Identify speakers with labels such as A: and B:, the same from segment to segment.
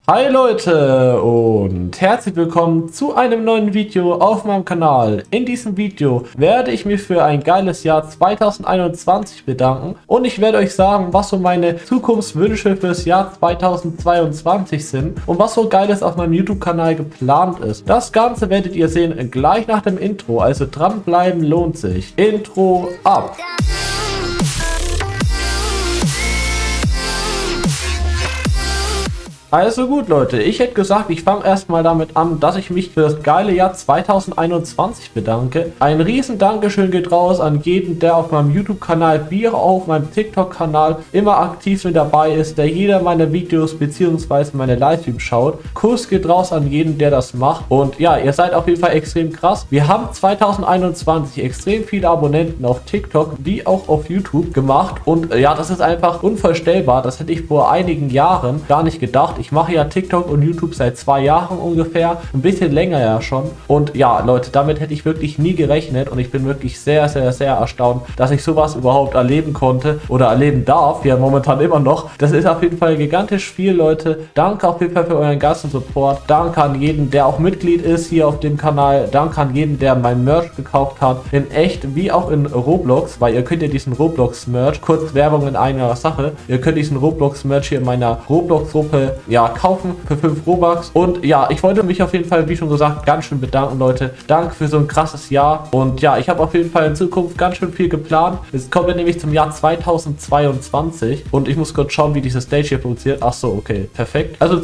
A: Hi Leute und herzlich willkommen zu einem neuen Video auf meinem Kanal. In diesem Video werde ich mich für ein geiles Jahr 2021 bedanken und ich werde euch sagen, was so meine Zukunftswünsche fürs Jahr 2022 sind und was so geiles auf meinem YouTube-Kanal geplant ist. Das Ganze werdet ihr sehen gleich nach dem Intro, also dranbleiben lohnt sich. Intro ab! Also gut Leute, ich hätte gesagt, ich fange erstmal damit an, dass ich mich für das geile Jahr 2021 bedanke. Ein riesen Dankeschön geht raus an jeden, der auf meinem YouTube-Kanal wie auch auf meinem TikTok-Kanal immer aktiv mit dabei ist, der jeder meiner Videos bzw. meine Livestreams schaut. Kuss geht raus an jeden, der das macht. Und ja, ihr seid auf jeden Fall extrem krass. Wir haben 2021 extrem viele Abonnenten auf TikTok wie auch auf YouTube gemacht. Und ja, das ist einfach unvorstellbar. Das hätte ich vor einigen Jahren gar nicht gedacht. Ich mache ja TikTok und YouTube seit 2 Jahren ungefähr, ein bisschen länger ja schon. Und ja, Leute, damit hätte ich wirklich nie gerechnet und ich bin wirklich sehr, sehr, sehr erstaunt, dass ich sowas überhaupt erleben konnte oder erleben darf, ja momentan immer noch. Das ist auf jeden Fall gigantisch viel, Leute. Danke auf jeden Fall für euren ganzen Support. Danke an jeden, der auch Mitglied ist hier auf dem Kanal. Danke an jeden, der mein Merch gekauft hat. In echt wie auch in Roblox, weil ihr könnt ja diesen Roblox-Merch, kurz Werbung in einer Sache, ihr könnt diesen Roblox-Merch hier in meiner Roblox-Gruppe ja, kaufen für 5 Robux. Und ja, ich wollte mich auf jeden Fall, wie schon gesagt, ganz schön bedanken, Leute. Danke für so ein krasses Jahr. Und ja, ich habe auf jeden Fall in Zukunft ganz schön viel geplant. Jetzt kommen wir nämlich zum Jahr 2022. Und ich muss kurz schauen, wie diese Stage hier funktioniert. Ach so, okay, perfekt. Also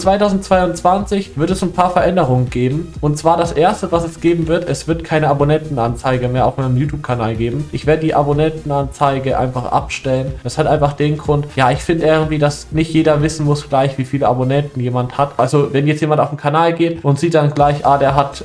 A: 2022 wird es ein paar Veränderungen geben. Und zwar das erste, was es geben wird, es wird keine Abonnentenanzeige mehr auf meinem YouTube-Kanal geben. Ich werde die Abonnentenanzeige einfach abstellen. Das hat einfach den Grund, ja, ich finde irgendwie, dass nicht jeder wissen muss gleich, wie viele Abonnenten jemand hat. Also wenn jetzt jemand auf den Kanal geht und sieht dann gleich, der hat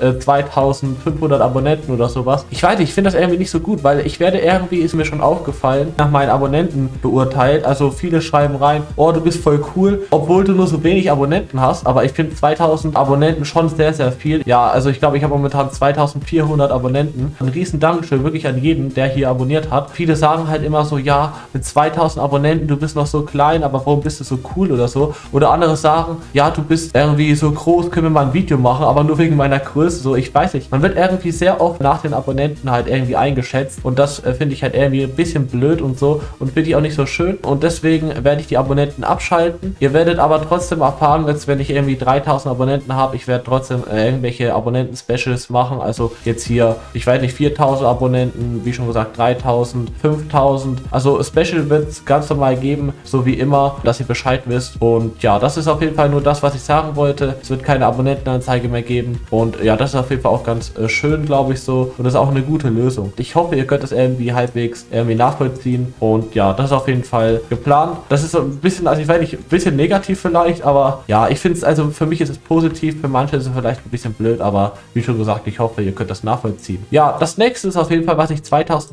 A: 2500 Abonnenten oder sowas. Ich weiß nicht, ich finde das irgendwie nicht so gut, weil ich werde irgendwie, ist mir schon aufgefallen, nach meinen Abonnenten beurteilt. Also viele schreiben rein, oh, du bist voll cool, obwohl du nur so wenig Abonnenten hast. Aber ich finde 2000 Abonnenten schon sehr, sehr viel. Ja, also ich glaube, ich habe momentan 2400 Abonnenten. Ein riesen Dankeschön wirklich an jeden, der hier abonniert hat. Viele sagen halt immer so, ja, mit 2000 Abonnenten, du bist noch so klein, aber warum bist du so cool oder so? Oder andere sagen, ja, du bist irgendwie so groß, können wir mal ein Video machen, aber nur wegen meiner Größe, so, ich weiß nicht. Man wird irgendwie sehr oft nach den Abonnenten halt irgendwie eingeschätzt und das finde ich halt irgendwie ein bisschen blöd und so und finde ich auch nicht so schön und deswegen werde ich die Abonnenten abschalten. Ihr werdet aber trotzdem erfahren, jetzt wenn ich irgendwie 3000 Abonnenten habe, ich werde trotzdem irgendwelche Abonnenten-Specials machen, also jetzt hier, ich weiß nicht, 4000 Abonnenten, wie schon gesagt, 3000, 5000, also Special wird es ganz normal geben, so wie immer, dass ihr Bescheid wisst und ja, das ist auf jeden Fall nur das, was ich sagen wollte. Es wird keine Abonnentenanzeige mehr geben und ja, das ist auf jeden Fall auch ganz schön, glaube ich so und das ist auch eine gute Lösung. Ich hoffe, ihr könnt das irgendwie halbwegs nachvollziehen und ja, das ist auf jeden Fall geplant. Das ist so ein bisschen, also ich weiß nicht, ein bisschen negativ vielleicht, aber ja, ich finde es, also für mich ist es positiv, für manche ist es vielleicht ein bisschen blöd, aber wie schon gesagt, ich hoffe, ihr könnt das nachvollziehen. Ja, das nächste ist auf jeden Fall, was sich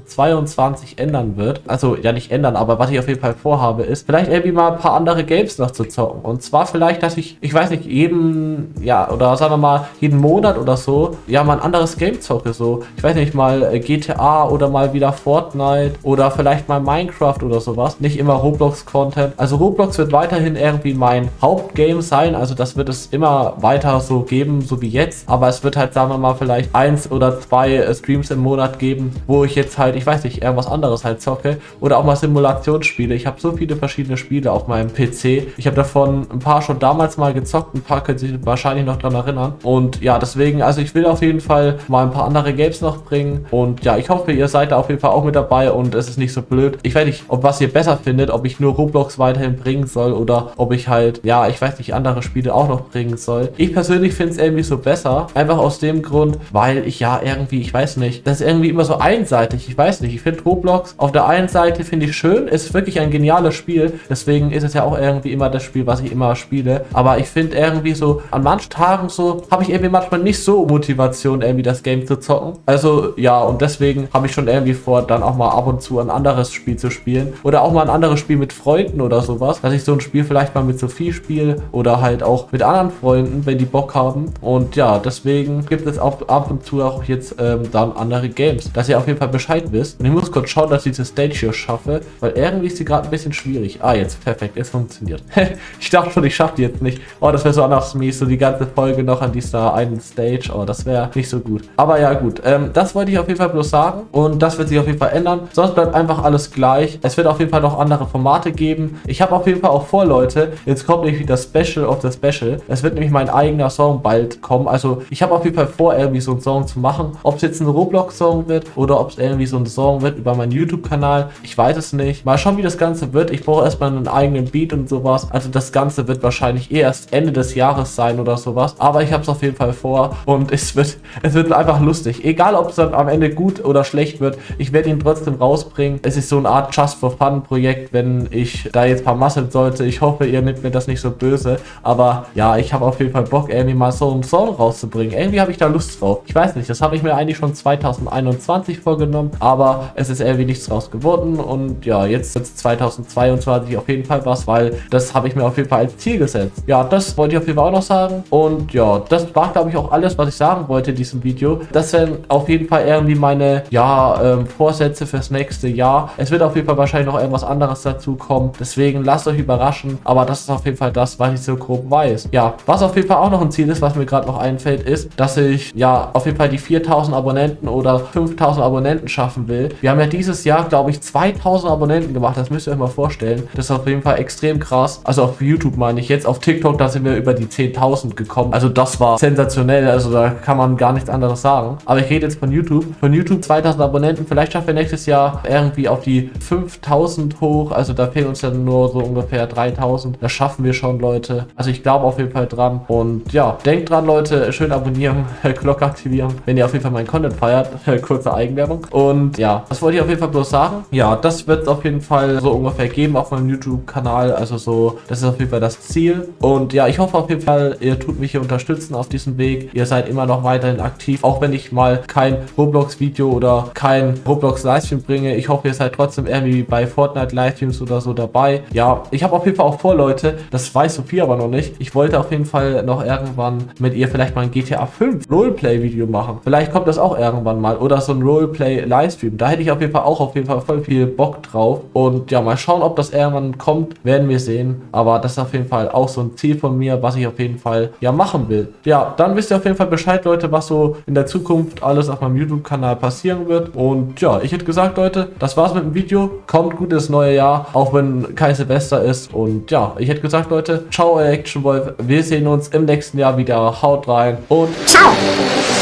A: 2022 ändern wird. Also ja, nicht ändern, aber was ich auf jeden Fall vorhabe, ist vielleicht irgendwie mal ein paar andere Games noch zu zocken und zwar vielleicht, dass ich weiß nicht, oder sagen wir mal, jeden Monat oder so, ja, mal ein anderes Game zocke, so, ich weiß nicht, mal GTA oder mal wieder Fortnite oder vielleicht mal Minecraft oder sowas, nicht immer Roblox-Content, also Roblox wird weiterhin irgendwie mein Hauptgame sein, also das wird es immer weiter so geben, so wie jetzt, aber es wird halt, sagen wir mal, vielleicht 1 oder 2 Streams im Monat geben, wo ich jetzt halt, ich weiß nicht, irgendwas anderes halt zocke oder auch mal Simulationsspiele, ich habe so viele verschiedene Spiele auf meinem PC, ich habe davon ein paar schon damals mal gezockt, ein paar können sich wahrscheinlich noch daran erinnern und ja, deswegen, also ich will auf jeden Fall mal ein paar andere Games noch bringen und ja, ich hoffe, ihr seid da auf jeden Fall auch mit dabei und es ist nicht so blöd. Ich weiß nicht, was ihr besser findet, ob ich nur Roblox weiterhin bringen soll oder ob ich halt, ja, ich weiß nicht, andere Spiele auch noch bringen soll. Ich persönlich finde es irgendwie so besser, einfach aus dem Grund, weil ich ja irgendwie, ich weiß nicht, das ist irgendwie immer so einseitig, ich weiß nicht, ich finde Roblox auf der einen Seite finde ich schön, ist wirklich ein geniales Spiel, deswegen ist es ja auch irgendwie immer das Spiel, was ich immer spiele, aber ich finde irgendwie so, an manchen Tagen so, habe ich irgendwie manchmal nicht so Motivation, irgendwie das Game zu zocken. Also ja, und deswegen habe ich schon irgendwie vor, dann auch mal ab und zu ein anderes Spiel zu spielen. Oder auch mal ein anderes Spiel mit Freunden oder sowas. Dass ich so ein Spiel vielleicht mal mit Sophie spiele oder halt auch mit anderen Freunden, wenn die Bock haben. Und ja, deswegen gibt es auch ab und zu auch jetzt dann andere Games. Dass ihr auf jeden Fall Bescheid wisst. Und ich muss kurz schauen, dass ich diese Stage hier schaffe, weil irgendwie ist sie gerade ein bisschen schwierig. Ah, jetzt perfekt, es funktioniert. Ich dachte schon, ich schaffe dachte jetzt nicht, oh, das wäre so anders mies, so die ganze Folge noch an dieser einen Stage. Oh, das wäre nicht so gut. Aber ja, gut. Das wollte ich auf jeden Fall bloß sagen. Und das wird sich auf jeden Fall ändern. Sonst bleibt einfach alles gleich. Es wird auf jeden Fall noch andere Formate geben. Ich habe auf jeden Fall auch vor, Leute, jetzt kommt nämlich wieder Special of the Special. Es wird nämlich mein eigener Song bald kommen. Also ich habe auf jeden Fall vor, irgendwie so einen Song zu machen. Ob es jetzt ein Roblox-Song wird oder ob es irgendwie so ein Song wird über meinen YouTube-Kanal. Ich weiß es nicht. Mal schauen, wie das Ganze wird. Ich brauche erstmal einen eigenen Beat und sowas. Also das Ganze wird wahrscheinlich erst Ende des Jahres sein oder sowas. Aber ich habe es auf jeden Fall vor und es wird einfach lustig. Egal, ob es dann am Ende gut oder schlecht wird, ich werde ihn trotzdem rausbringen. Es ist so eine Art Just for Fun Projekt, wenn ich da jetzt vermasseln sollte. Ich hoffe, ihr nehmt mir das nicht so böse. Aber ja, ich habe auf jeden Fall Bock, irgendwie mal so einen Song rauszubringen. Irgendwie habe ich da Lust drauf. Ich weiß nicht, das habe ich mir eigentlich schon 2021 vorgenommen, aber es ist irgendwie nichts draus geworden. Und ja, jetzt ist 2022 auf jeden Fall was, weil das habe ich mir auf jeden Fall als Ziel gesetzt. Ja, das wollte ich auf jeden Fall auch noch sagen. Und ja, das war, glaube ich, auch alles, was ich sagen wollte in diesem Video. Das wären auf jeden Fall irgendwie meine, ja, Vorsätze fürs nächste Jahr. Es wird auf jeden Fall wahrscheinlich noch irgendwas anderes dazu kommen. Deswegen lasst euch überraschen. Aber das ist auf jeden Fall das, was ich so grob weiß. Ja, was auf jeden Fall auch noch ein Ziel ist, was mir gerade noch einfällt, ist, dass ich, ja, auf jeden Fall die 4000 Abonnenten oder 5000 Abonnenten schaffen will. Wir haben ja dieses Jahr, glaube ich, 2000 Abonnenten gemacht. Das müsst ihr euch mal vorstellen. Das ist auf jeden Fall extrem krass. Also auf YouTube meine ich jetzt. Auf TikTok, da sind wir über die 10.000 gekommen. Also das war sensationell. Also da kann man gar nichts anderes sagen. Aber ich rede jetzt von YouTube. Von YouTube 2000 Abonnenten. Vielleicht schaffen wir nächstes Jahr irgendwie auf die 5000 hoch. Also da fehlen uns dann nur so ungefähr 3000. Das schaffen wir schon, Leute. Also ich glaube auf jeden Fall dran. Und ja, denkt dran, Leute. Schön abonnieren, Glocke aktivieren, wenn ihr auf jeden Fall meinen Content feiert. Kurze Eigenwerbung. Und ja, das wollte ich auf jeden Fall bloß sagen. Ja, das wird es auf jeden Fall so ungefähr geben auf meinem YouTube-Kanal. Also so, das ist auf jeden Fall das Ziel. Und ja, ich hoffe auf jeden Fall, ihr tut mich hier unterstützen auf diesem Weg. Ihr seid immer noch weiterhin aktiv, auch wenn ich mal kein Roblox-Video oder kein Roblox-Livestream bringe. Ich hoffe, ihr seid trotzdem irgendwie bei Fortnite-Livestreams oder so dabei. Ja, ich habe auf jeden Fall auch vor, Leute, das weiß Sophie aber noch nicht. Ich wollte auf jeden Fall noch irgendwann mit ihr vielleicht mal ein GTA 5 Roleplay-Video machen. Vielleicht kommt das auch irgendwann mal. Oder so ein Roleplay-Livestream. Da hätte ich auf jeden Fall auch voll viel Bock drauf. Und ja, mal schauen, ob das irgendwann kommt. Werden wir sehen. Aber das ist auf jeden Fall auch so ein Ziel von mir, was ich auf jeden Fall ja machen will. Ja, dann wisst ihr auf jeden Fall Bescheid, Leute, was so in der Zukunft alles auf meinem YouTube-Kanal passieren wird. Und ja, ich hätte gesagt, Leute, das war's mit dem Video. Kommt gut ins neue Jahr, auch wenn kein Silvester ist. Und ja, ich hätte gesagt, Leute, ciao, euer Action Wolf. Wir sehen uns im nächsten Jahr wieder. Haut rein und ciao!